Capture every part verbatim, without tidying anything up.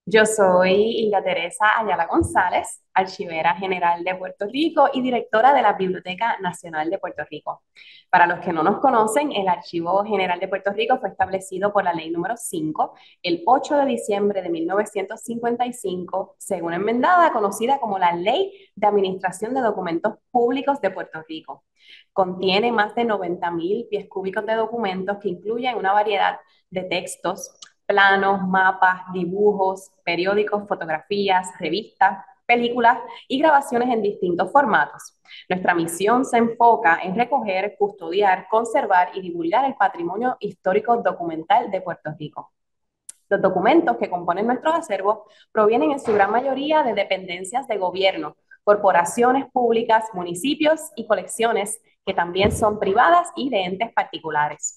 Yo soy Hilda Teresa Ayala González, archivera general de Puerto Rico y directora de la Biblioteca Nacional de Puerto Rico. Para los que no nos conocen, el Archivo General de Puerto Rico fue establecido por la Ley número cinco el ocho de diciembre de mil novecientos cincuenta y cinco, según enmendada, conocida como la Ley de Administración de Documentos Públicos de Puerto Rico. Contiene más de noventa mil pies cúbicos de documentos que incluyen una variedad de textos, planos, mapas, dibujos, periódicos, fotografías, revistas, películas y grabaciones en distintos formatos. Nuestra misión se enfoca en recoger, custodiar, conservar y divulgar el patrimonio histórico documental de Puerto Rico. Los documentos que componen nuestros acervos provienen en su gran mayoría de dependencias de gobierno, corporaciones públicas, municipios y colecciones que también son privadas y de entes particulares.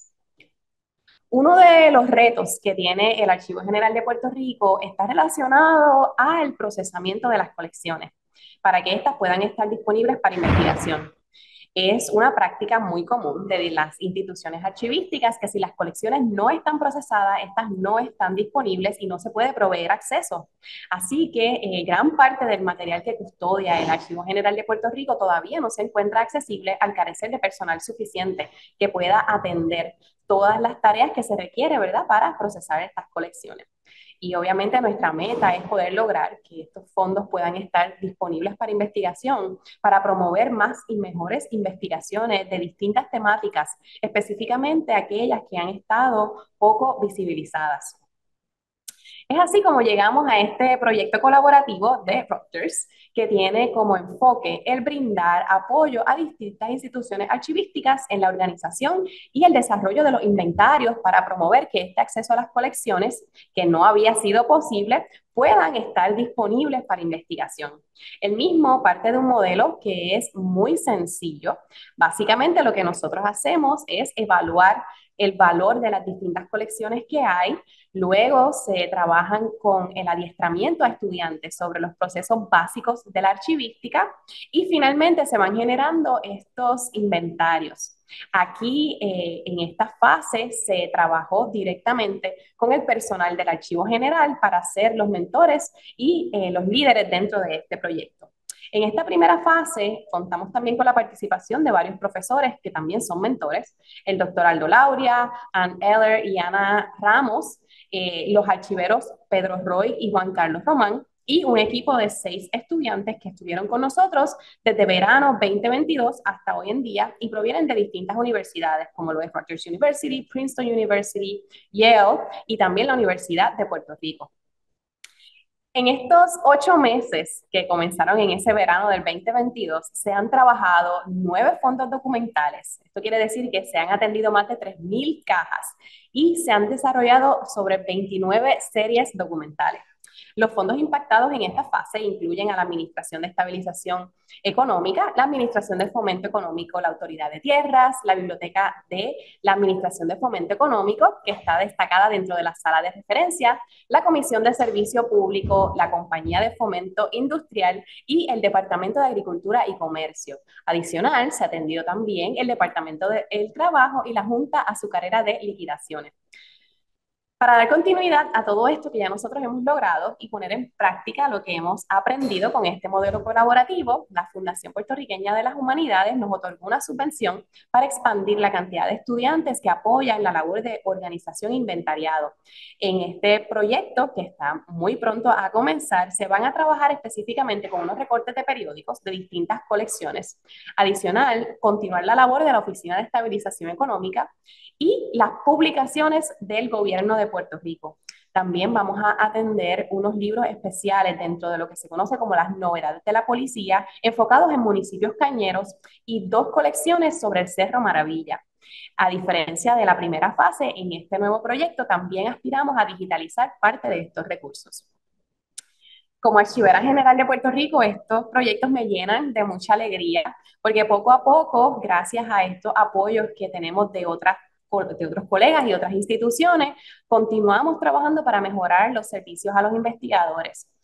Uno de los retos que tiene el Archivo General de Puerto Rico está relacionado al procesamiento de las colecciones para que éstas puedan estar disponibles para investigación. Es una práctica muy común de las instituciones archivísticas que si las colecciones no están procesadas, estas no están disponibles y no se puede proveer acceso. Así que eh, gran parte del material que custodia el Archivo General de Puerto Rico todavía no se encuentra accesible al carecer de personal suficiente que pueda atender todas las tareas que se requiere, ¿verdad?, para procesar estas colecciones. Y obviamente nuestra meta es poder lograr que estos fondos puedan estar disponibles para investigación, para promover más y mejores investigaciones de distintas temáticas, específicamente aquellas que han estado poco visibilizadas. Es así como llegamos a este proyecto colaborativo de Proctors, que tiene como enfoque el brindar apoyo a distintas instituciones archivísticas en la organización y el desarrollo de los inventarios para promover que este acceso a las colecciones, que no había sido posible, puedan estar disponibles para investigación. El mismo parte de un modelo que es muy sencillo. Básicamente lo que nosotros hacemos es evaluar el valor de las distintas colecciones que hay. Luego se trabajan con el adiestramiento a estudiantes sobre los procesos básicos de la archivística y finalmente se van generando estos inventarios. Aquí eh, en esta fase se trabajó directamente con el personal del Archivo General para ser los mentores y eh, los líderes dentro de este proyecto. En esta primera fase contamos también con la participación de varios profesores que también son mentores, el doctor Aldo Lauria, Ann Eller y Ana Ramos, eh, los archiveros Pedro Roy y Juan Carlos Román, y un equipo de seis estudiantes que estuvieron con nosotros desde verano veinte veintidós hasta hoy en día y provienen de distintas universidades, como lo es Rutgers University, Princeton University, Yale y también la Universidad de Puerto Rico. En estos ocho meses que comenzaron en ese verano del veinte veintidós, se han trabajado nueve fondos documentales. Esto quiere decir que se han atendido más de tres mil cajas y se han desarrollado sobre veintinueve series documentales. Los fondos impactados en esta fase incluyen a la Administración de Estabilización Económica, la Administración de Fomento Económico, la Autoridad de Tierras, la Biblioteca de la Administración de Fomento Económico, que está destacada dentro de la sala de referencia, la Comisión de Servicio Público, la Compañía de Fomento Industrial y el Departamento de Agricultura y Comercio. Adicional, se ha atendido también el Departamento del Trabajo y la Junta Azucarera de Liquidaciones. Para dar continuidad a todo esto que ya nosotros hemos logrado y poner en práctica lo que hemos aprendido con este modelo colaborativo, la Fundación Puertorriqueña de las Humanidades nos otorgó una subvención para expandir la cantidad de estudiantes que apoyan la labor de organización e inventariado. En este proyecto, que está muy pronto a comenzar, se van a trabajar específicamente con unos recortes de periódicos de distintas colecciones. Adicional, continuar la labor de la Oficina de Estabilización Económica y las publicaciones del gobierno de Puerto Rico. También vamos a atender unos libros especiales dentro de lo que se conoce como las novedades de la policía, enfocados en municipios cañeros y dos colecciones sobre el Cerro Maravilla. A diferencia de la primera fase, en este nuevo proyecto también aspiramos a digitalizar parte de estos recursos. Como archivera general de Puerto Rico, estos proyectos me llenan de mucha alegría, porque poco a poco, gracias a estos apoyos que tenemos de otras de otros colegas y otras instituciones, continuamos trabajando para mejorar los servicios a los investigadores.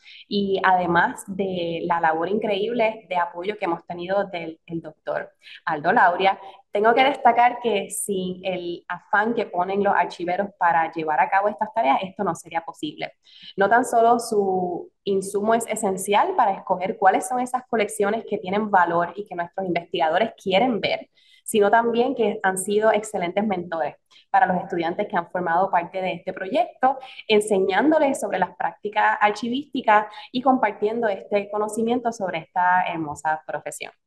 y además de la labor increíble de apoyo que hemos tenido del el doctor Aldo Lauria, tengo que destacar que sin el afán que ponen los archiveros para llevar a cabo estas tareas, esto no sería posible. No tan solo su insumo es esencial para escoger cuáles son esas colecciones que tienen valor y que nuestros investigadores quieren ver, sino también que han sido excelentes mentores para los estudiantes que han formado parte de este proyecto, enseñándoles sobre las prácticas archivísticas y compartiendo este conocimiento sobre esta hermosa profesión.